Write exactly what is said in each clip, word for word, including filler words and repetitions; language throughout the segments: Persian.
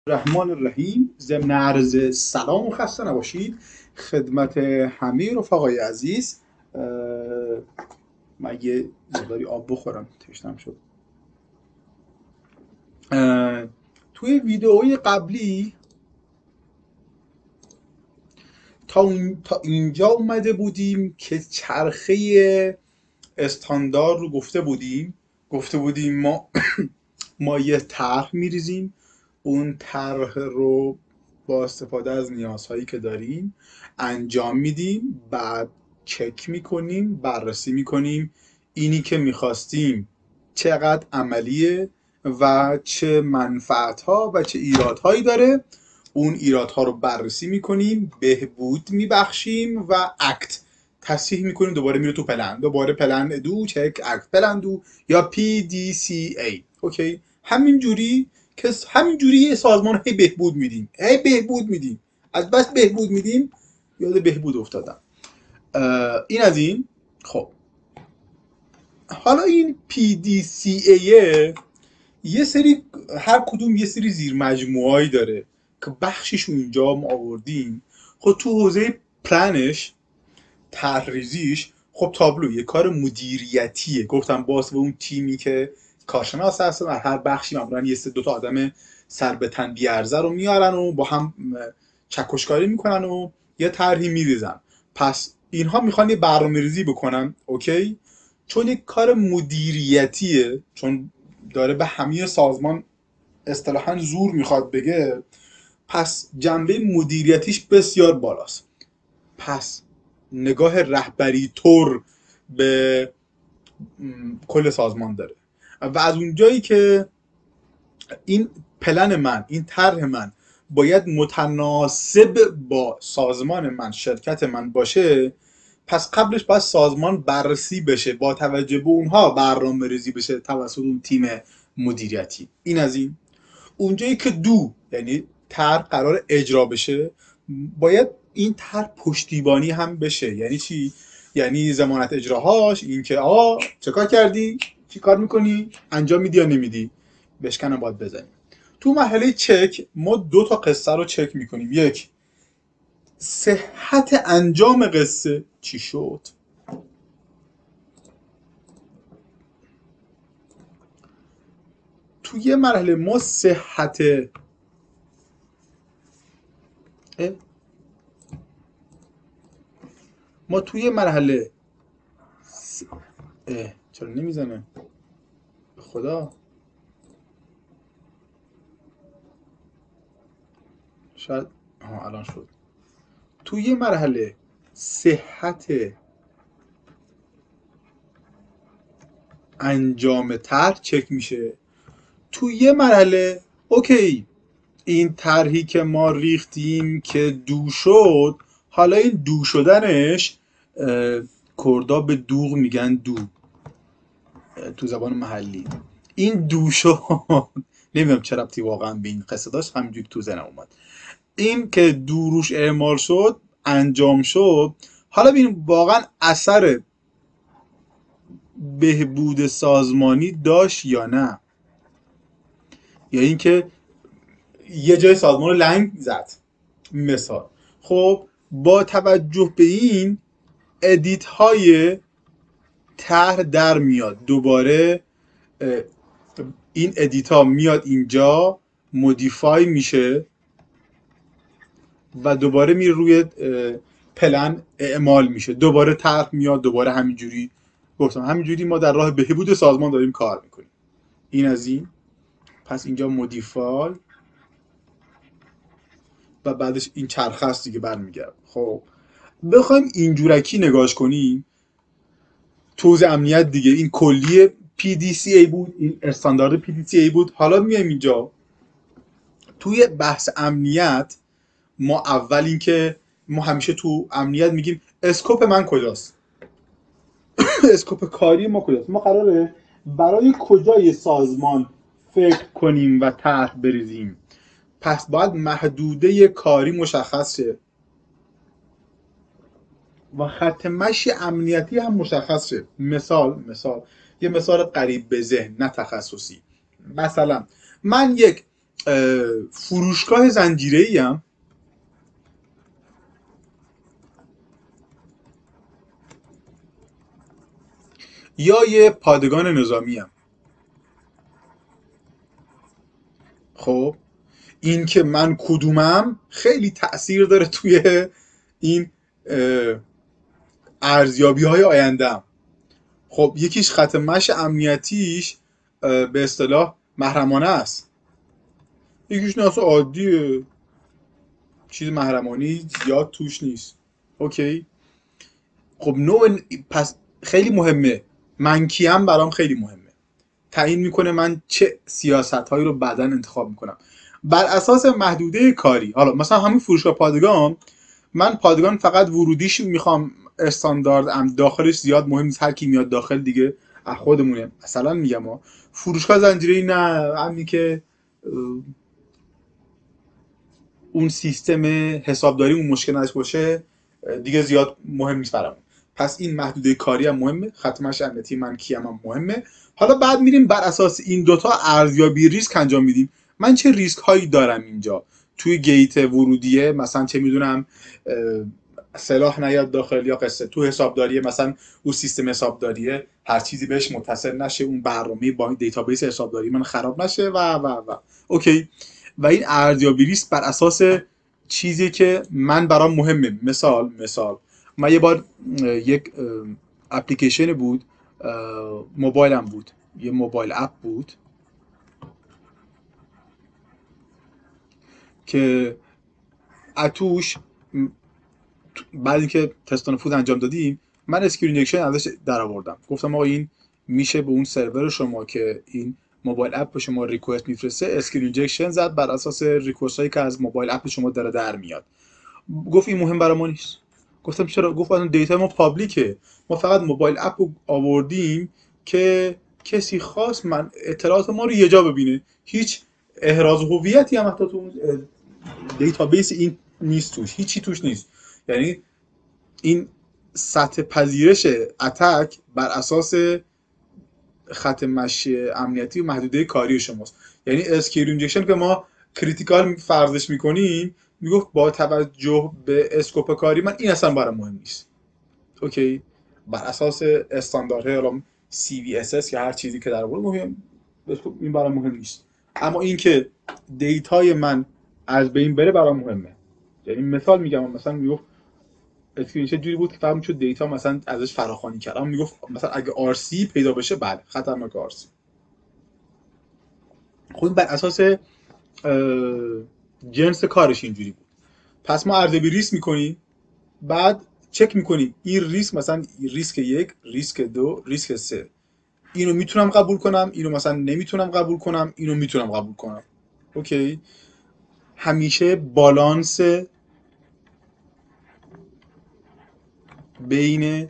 رحمان الرحیم. ضمن عرض سلام و خسته نباشید خدمت همه رفقای عزیز. من یه مقداری آب بخورم، تشنم شد. توی ویدئوی قبلی تا, تا اینجا اومده بودیم که چرخه استاندارد رو گفته بودیم گفته بودیم ما ما یه طرح میریزیم، اون طرح رو با استفاده از نیازهایی که داریم انجام میدیم، بعد چک میکنیم، بررسی میکنیم اینی که میخواستیم چقدر عملیه و چه منفعتها و چه ایرادهایی داره. اون ایرادها رو بررسی میکنیم، بهبود میبخشیم و اکت تصحیح میکنیم. دوباره میره تو پلن، دوباره پلن دو چک اکت پلن دو یا پی دی سی ای. اوکی، همین جوری که همین جوری یه سازمان هی بهبود میدیم هی بهبود میدیم از بس بهبود میدیم یاد بهبود افتادم. این از این. خب حالا این پی دی سی ای یه سری، هر کدوم یه سری زیر مجموعه‌ای داره که بخشش اینجا ما آوردیم. خب تو حوزه پلنش، طرح‌ریزیش، خب تابلو یه کار مدیریتیه. گفتم باز به اون تیمی که کارشناس هستن، در هر بخشی معمولا یه سه دو تا آدم سر به تن بی‌عرضه رو میارن و با هم چکشکاری میکنن و یه طرحی میریزن. پس اینها میخوان یه برنامه‌ریزی بکنن، اوکی، چون یک کار مدیریتیه، چون داره به همه سازمان اصطلاحاً زور میخواد بگه، پس جنبه مدیریتیش بسیار بالاست. پس نگاه رهبری طور به کل سازمان داره و از اونجایی که این پلن من، این طرح من باید متناسب با سازمان من، شرکت من باشه، پس قبلش باید سازمان بررسی بشه، با توجه به اونها برنامه ریزی بشه توسط اون تیم مدیریتی. این از این. اونجایی که دو، یعنی طرح قرار اجرا بشه، باید این طرح پشتیبانی هم بشه. یعنی چی؟ یعنی ضمانت اجراهاش، این که آقا چه کار کردی؟ چی کار میکنی؟ انجام میدی یا نمیدی؟ بشکنم باید بزنیم. تو مرحله چک ما دو تا قصه رو چک میکنیم. یک، صحت انجام قصه چی شد؟ تو یه مرحله ما صحت ما توی مرحله س... اه چرا نمیزنه خدا؟ شاید ها الان شد. توی مرحله صحت انجام طرح چک میشه. توی یه مرحله اوکی، این طرحی که ما ریختیم که دو شد، حالا این دو شدنش کردا به دوغ میگن دو تو زبان محلی. این دو شد نمیدونم چه ربطی واقعا به این قصه داشت، همینجوری تو ذهنم اومد. این که دو روش اعمال شد، انجام شد، حالا ببین واقعا اثر بهبود سازمانی داشت یا نه، یا اینکه یه جای سازمان رو لنگ زد. مثال، خب با توجه به این ادیت های طرح در میاد، دوباره این ادیت ها میاد اینجا مودیفای میشه و دوباره میره روی پلن اعمال میشه، دوباره طرح میاد، دوباره همینجوری. گفتم همینجوری ما در راه بهبود سازمان داریم کار میکنیم. این از این. پس اینجا مودیفای و بعدش این چرخه است دیگه برمیگرد. خب بخوایم اینجورکی نگاش کنیم، توزیع امنیت دیگه این کلی پی دی سی ای بود، این استاندارد پی دی سی ای بود. حالا میایم اینجا توی بحث امنیت، ما اول این که ما همیشه تو امنیت میگیم اسکوپ من کجاست اسکوپ کاری ما کجاست. ما قراره برای کجای سازمان فکر کنیم و طرح بریزیم، پس باید محدوده کاری مشخص شه و خط مشی امنیتی هم مشخص شه. مثال مثال یه مثال قریب به ذهن، نه تخصصی. مثلا من یک فروشگاه زنجیره‌ای ام یا یه پادگان نظامی ام. خب این که من کدومم خیلی تأثیر داره توی این ارزیابی های آیندهم. خب یکیش خط مشی امنیتیش به اصطلاح محرمانه است، یکیش نه اصلا عادیه، چیز محرمانی زیاد توش نیست. اوکی. خب نوع پس خیلی مهمه، من کیم برام خیلی مهمه، تعیین میکنه من چه سیاست هایی رو بعداً انتخاب میکنم بر اساس محدوده کاری. حالا مثلا همین فروشگاه پادگان، من پادگان فقط ورودیش میخوام استاندارد ام، داخلش زیاد مهم نیست، هر کی میاد داخل دیگه از خودمونه. مثلا میگم ما فروشگاه زنجیره‌ای نه، همین که اون سیستم حسابداری اون مشکل نداشته باشه دیگه زیاد مهم نیست برام. پس این محدوده کاری هم مهمه، خط مشی امنیتی من کیم هم مهمه. حالا بعد میریم بر اساس این دوتا ارزیابی ریسک انجام میدیم. من چه ریسک هایی دارم اینجا توی گیت ورودیه، مثلا چه میدونم سلاح نیاد داخل، یا قصه تو حسابداریه مثلا اون سیستم حسابداریه هر چیزی بهش متصل نشه، اون برنامه با دیتابیس حسابداری من خراب نشه و و و اوکی. و این ارزیابی ریسک بر اساس چیزی که من برام مهمه. مثال مثال من یه بار یک اپلیکیشن بود، موبایلم بود، یه موبایل اپ بود که اتوش بعد اینکه تست نفوذ انجام دادیم من اسکرین ریکشن ازش در آوردم، گفتم آقا این میشه به اون سرور شما که این موبایل اپ به شما ریکوست میفرسته اسکرین ریجکشن زد بر اساس ریکوست هایی که از موبایل اپ شما داره در میاد. گفت این مهم برای ما نیست. گفتم چرا؟ گفت اون دیتا ما پابلیکه، ما فقط موبایل اپ رو آوردیم که کسی خاص من اطلاعات ما رو یه جا ببینه، هیچ احراز هویتی هم حتی تو دیتابیس این نیست، توش هیچی توش نیست. یعنی این سطح پذیرش اتک بر اساس خط مشی امنیتی و محدوده کاری شماست. یعنی اسکیل اینجکشن که ما کریتیکال فرضش میکنیم، میگفت با توجه به اسکوپ کاری من این اصلا برام مهم نیست. اوکی، بر اساس استانداردهای الان سی وی اس اس یا هر چیزی که در مورد مهم، این برام مهم نیست. اما این که دیتای من از بین بره برام مهمه. یعنی مثال میگم، مثلا میگفت اسکرین شات جوری بود که فهم شد دیتا مثلا ازش فراخوانی کرد، اما میگفت مثلا اگه آر سی پیدا بشه بله خطرناک آر سی. خود بر اساس جنس کارش اینجوری بود. پس ما ارزیابی ریسک میکنیم، بعد چک میکنیم این ریسک مثلا ریسک یک، ریسک دو، ریسک سه، اینو میتونم قبول کنم، اینو مثلا نمیتونم قبول کنم، اینو میتونم قبول کنم. اوکی. همیشه بالانس بین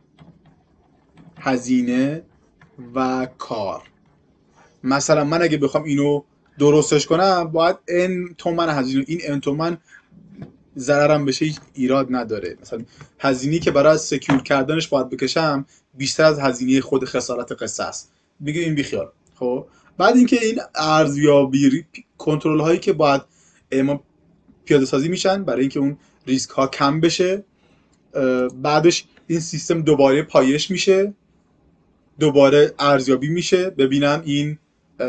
هزینه و کار. مثلا من اگه بخوام اینو درستش کنم باید ان تومن هزینه، این ان تومن ضررم بشه هیچ ایراد نداره. مثلا هزینه‌ای که برای سکیور کردنش باید بکشم بیشتر از هزینه خود خسارت قصه است، میگه این بیخیال. خب بعد اینکه این ارزیابی کنترل هایی که باید ما پیاده سازی میشن برای اینکه اون ریسک ها کم بشه، بعدش این سیستم دوباره پایش میشه، دوباره ارزیابی میشه ببینم این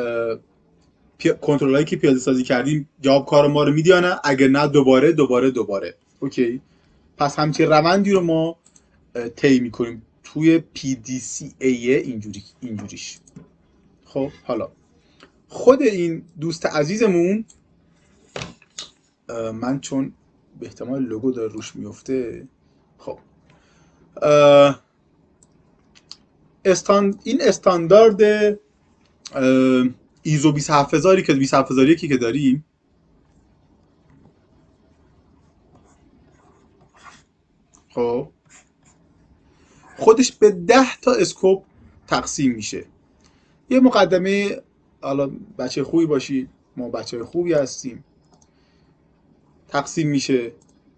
کنترل هایی که پیاده سازی کردیم جواب کار ما رو میدی یا نه، اگه نه دوباره دوباره دوباره. اوکی. پس همچین روندی رو ما طی میکنیم توی پی دی سی ای اینجوری اینجوریش. خب حالا خود این دوست عزیزمون، من چون به احتمال لوگو داره روش میفته، خب استان این استاندارد ایزو بیست و هفت هزار که بیست و هفت هزار و یک که داریم، خب خودش به ده تا اسکوپ تقسیم میشه. یه مقدمه، حالا بچه خوبی باشی، ما بچه خوبی هستیم، تقسیم میشه.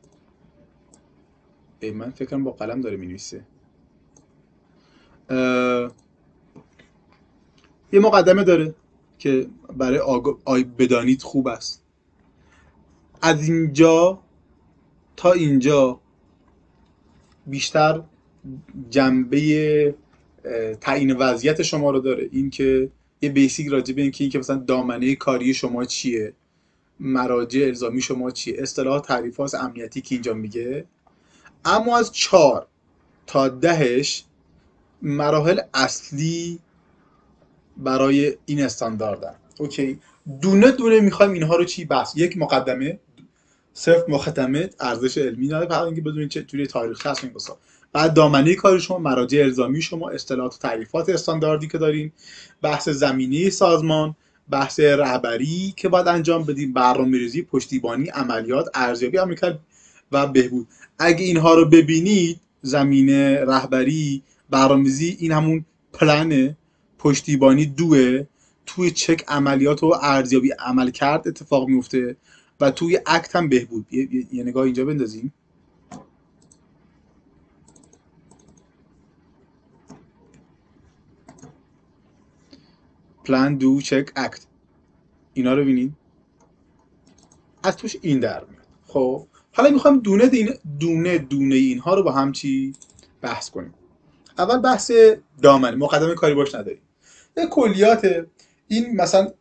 من فکرم با قلم داره مینویسه. یه مقدمه داره که برای آگا... آی بدانید خوب است. از اینجا تا اینجا بیشتر جنبه تعیین وضعیت شما رو داره، این که یه بیسیک راجع به این که این که مثلا دامنه کاری شما چیه، مراجع الزامی شما چیه، اصطلاح تعریفات امنیتی که اینجا میگه. اما از چهار تا دهش مراحل اصلی برای این استانداردن. اوکی، دونه دونه میخوایم اینها رو چی بحث. یک مقدمه، صرف مختمه ارزش علمی داره، فقط اینکه بدونید چه جوری تاریخی هست این بسا. بعد دامنه کار شما، مراجع الزامی شما، اصطلاحات و تعریفات استانداردی که دارین، بحث زمینه سازمان، بحث رهبری که باید انجام بدیم، برنامه‌ریزی، پشتیبانی، عملیات، ارزیابی عملکرد و بهبود. اگه اینها رو ببینید، زمینه، رهبری، برنامه‌ریزی، این همون پلنه، پشتیبانی دوه، توی چک عملیات و ارزیابی عملکرد اتفاق میفته و توی اکت هم بهبود. یه, یه،, یه نگاه اینجا بندازیم. پلان، دو، چک، اکت، اینا رو ببینید، از توش این در میاد. خب حالا میخوایم دونه دونه دونه دونه اینها رو با هم چی بحث کنیم. اول بحث دامنه، مقدمه کاری باش نداریم، یه کلیات. این مثلا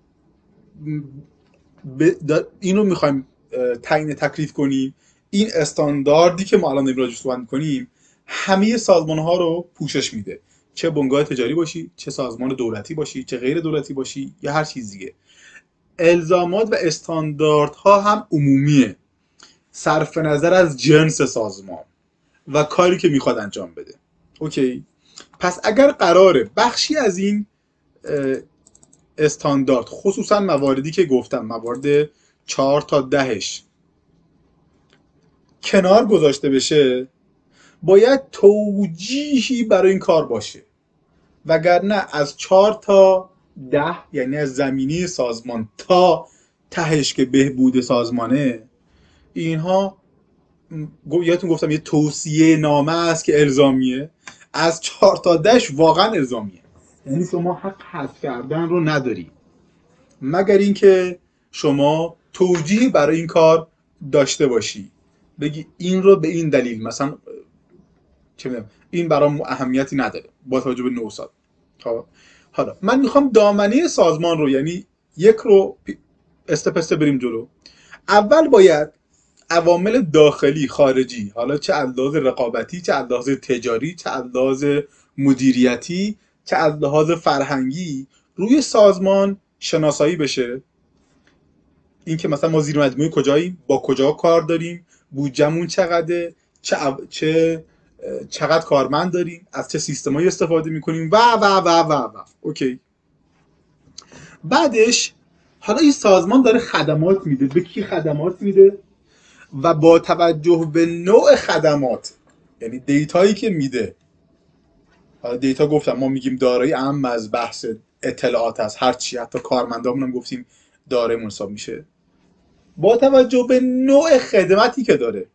اینو میخوایم تعیین تکلیف کنیم. این استانداردی که ما الان داریم راجعش صحبت می‌کنیم همه سازمان ها رو پوشش میده، چه بنگاه تجاری باشی، چه سازمان دولتی باشی، چه غیر دولتی باشی، یا هر چیز دیگه. الزامات و استانداردها هم عمومیه، صرف نظر از جنس سازمان و کاری که میخواد انجام بده. اوکی، پس اگر قراره بخشی از این استاندارد، خصوصا مواردی که گفتم، موارد چهار تا دهش کنار گذاشته بشه، باید توجیهی برای این کار باشه، وگرنه از چهار تا ده، یعنی از زمینی سازمان تا تهش که بهبود سازمانه، اینها یادتون گفتم یه توصیه نامه است که الزامیه. از چهار تا دهش واقعا الزامیه، یعنی شما حق حذف کردن رو نداری مگر اینکه شما توجیهی برای این کار داشته باشی، بگی این رو به این دلیل، مثلا چه میدونم این برام اهمیتی نداره با توجه به نوساد. خب حالا من میخوام دامنه سازمان رو، یعنی یک رو استپ استپ بریم جلو. اول باید عوامل داخلی خارجی، حالا چه از لحاظ رقابتی، چه از لحاظ تجاری، چه از لحاظ مدیریتی، چه از لحاظ فرهنگی، روی سازمان شناسایی بشه. این که مثلا ما زیر مجموعه کجاییم، با کجا کار داریم، بودجمون چقدره، چه چه چقدر کارمند داریم، از چه سیستمایی استفاده میکنیم و و و و و اوکی. بعدش حالا این سازمان داره خدمات میده، به کی خدمات میده و با توجه به نوع خدمات، یعنی دیتایی که میده. حالا دیتا گفتم ما میگیم دارایی اهم از بحث اطلاعات هست، هر چی، حتی کارمندامون هم گفتیم دارایمون حساب میشه. با توجه به نوع خدمتی که داره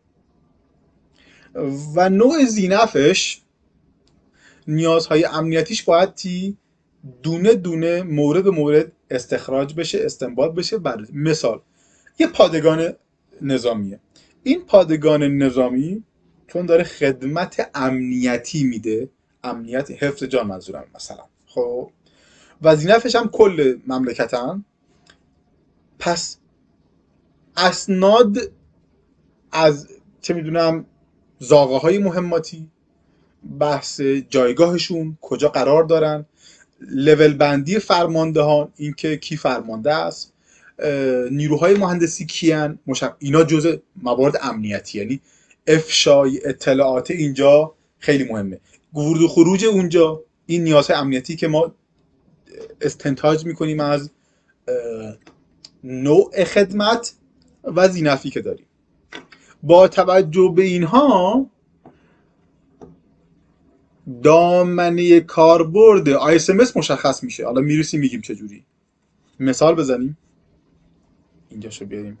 و نوع زینفش، نیازهای امنیتیش باید تی دونه دونه مورد به مورد استخراج بشه، استنباط بشه. بعد مثال یه پادگان نظامیه، این پادگان نظامی چون داره خدمت امنیتی میده، امنیت حفظ جان منظورم مثلا، خب وظیفه‌ش هم کل مملکتن، پس اسناد از چه میدونم زاغه های مهماتی، بحث جایگاهشون، کجا قرار دارن، لول بندی فرماندهان، اینکه کی فرمانده است، نیروهای مهندسی کیان، اینا جزء موارد امنیتی، یعنی افشای اطلاعات اینجا خیلی مهمه. ورود و خروج اونجا، این نیازهای امنیتی که ما استنتاج میکنیم از نوع خدمت و زینفی که داریم. با توجه به اینها دامنه کاربرد آی اس ام اس مشخص میشه. حالا میرسیم میگیم چجوری. مثال بزنیم، اینجا شو بیاریم.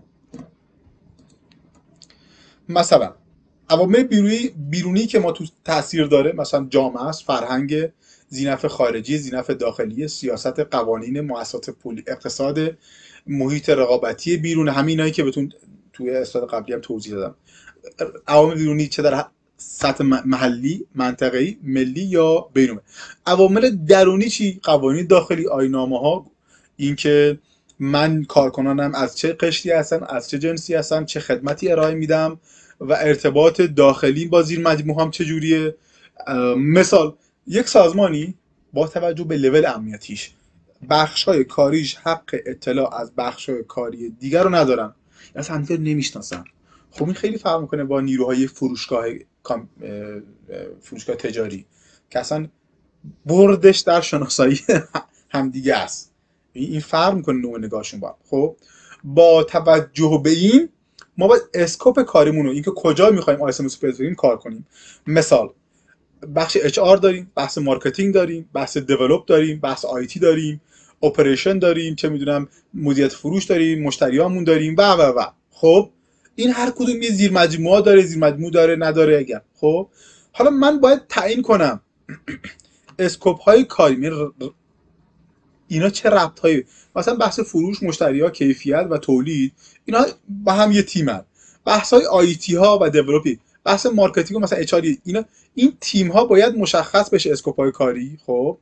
مثلا عوامل بیرونی بیرونی که ما تو تاثیر داره، مثلا جامعه است، فرهنگ، ذینفع خارجی، ذینفع داخلی، سیاست، قوانین، مؤسسات پولی، اقتصاد، محیط رقابتی بیرون، همینایی که بهتون توی اسلاید قبلی هم توضیح دادم. عوامل بیرونی چه در سطح محلی، منطقه‌ای، ملی یا بین‌المللی. عوامل درونی چی؟ قوانین داخلی، آیین‌نامه‌ها، اینکه من کارکنانم از چه قشری هستن، از چه جنسی هستن، چه خدمتی ارائه میدم و ارتباط داخلی با زیر مجموعه هم چجوریه. مثال یک سازمانی با توجه به لول امنیتیش بخش‌های کاریش حق اطلاع از بخش‌های کاری دیگر رو ندارن، اصلا همدیگر نمیشناسن. خب این خیلی فرق میکنه با نیروهای فروشگاه فروشگاه تجاری که اصلا بردش در شناسایی همدیگه است. این فرق میکنه نوع نگاهشون با. خب با توجه به این ما باید اسکوپ کاریمون رو، اینکه کجا میخوایم آی اس ام اس رو کار کنیم. مثال بخش اچ آر داریم، بحث مارکتینگ داریم، بحث دیولپ داریم، بحث آی تی داریم، اپریشن داریم، چه میدونم مدیریت فروش داریم، مشتریامون داریم و و و. خب این هر کدوم یه زیر مجموعه داره، زیر مجموعه داره نداره اگر. خب حالا من باید تعیین کنم اسکوپ های کاری اینا چه ربط هایی، مثلا بحث فروش، مشتری‌ها، کیفیت و تولید، اینا با هم یه تیمن. بحث های آی تی ها و دیولپی، بحث مارکتینگ مثلا اچ آر، اینا این تیم ها باید مشخص بشه اسکوپ های کاری. خب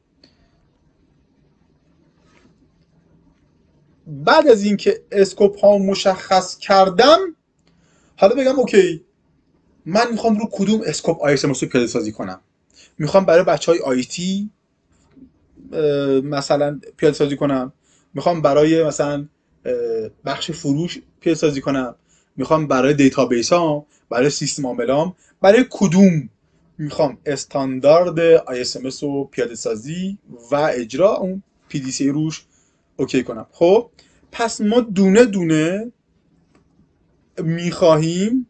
بعد از اینکه اسکوپ ها مشخص کردم، حالا بگم اوکی من میخوام رو کدوم اسکوپ آی اس ام اس رو پیاده سازی کنم. میخوام برای بچهای آی تی مثلا پیاده سازی کنم، میخوام برای مثلا بخش فروش پیاده سازی کنم، میخوام برای دیتابیس ها، برای سیستم عاملام، برای کدوم میخوام استاندارد آی اس ام اس رو پیاده سازی و اجرا اون پی دی سی روش اوکی کنم. خب پس ما دونه دونه میخواهیم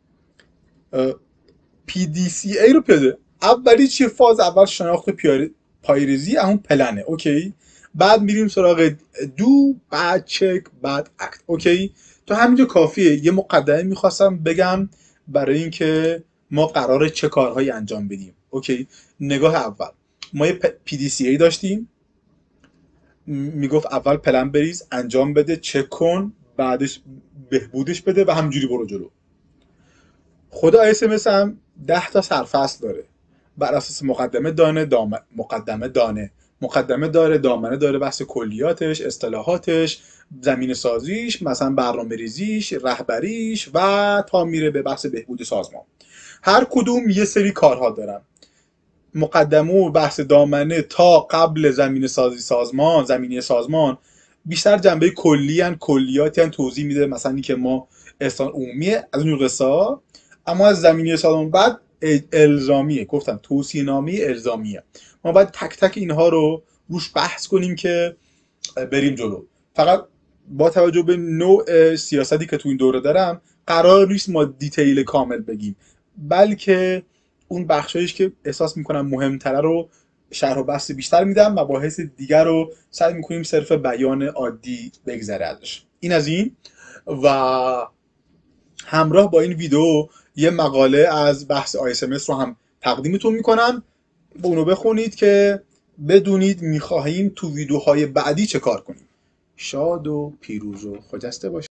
پی دی سی ای رو پیاده. اولی چیه؟ فاز اول شناخت پایریزی، اون پلنه. اوکی بعد میریم سراغ دو، بعد چک، بعد اکت. اوکی تو همینجا کافیه. یه مقدمه میخواستم بگم برای اینکه ما قراره چه کارهایی انجام بدیم. اوکی نگاه اول ما یه پی دی سی ای داشتیم، میگفت اول پلن بریز، انجام بده، چک کن، بعدش بهبودش بده و همینجوری برو جلو. خود آی اس ام اس هم ده تا سرفصل داره بر اساس مقدمه دانه دام... مقدمه دانه مقدمه داره، دامنه داره، بحث کلیاتش، اصطلاحاتش، زمین سازیش، مثلا برنامه ریزیش، رهبریش و تا میره به بحث بهبود سازمان. هر کدوم یه سری کارها دارن. مقدمه و بحث دامنه تا قبل زمین سازی سازمان، زمینی سازمان بیشتر جنبه کلی ان کلیاتی ان توضیح میده، مثلا اینکه ما احسان عمومیه از اون قصه، اما از زمینی سازمان بعد الزامیه. گفتم توصیه نامه الزامیه. ما باید تک تک اینها رو روش بحث کنیم که بریم جلو. فقط با توجه به نوع سیاستی که تو این دوره دارم قرار نیست ما دیتیل کامل بگیم، بلکه اون بخشایش که احساس میکنم مهمتره رو شرح و بحث بیشتر میدم، مباحث دیگر رو سعی میکنیم صرف بیان عادی بگذره ازش. این از این. و همراه با این ویدیو یه مقاله از بحث آی اس ام اس رو هم تقدیمتون میکنم، به اونو بخونید که بدونید میخواهیم تو ویدیوهای بعدی چه کار کنیم. شاد و پیروز و خجسته باشید.